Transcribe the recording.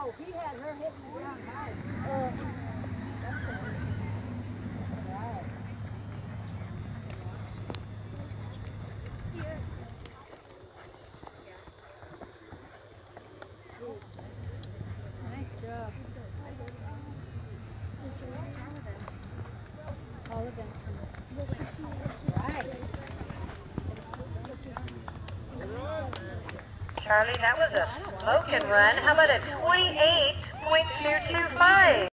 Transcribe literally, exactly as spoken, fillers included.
No, he had her hitting the ground hard. Uh, that's it. Right. Here. Nice job. All of them. Right. Charlie, that was a smoking run. How about a twenty-eight point two two five?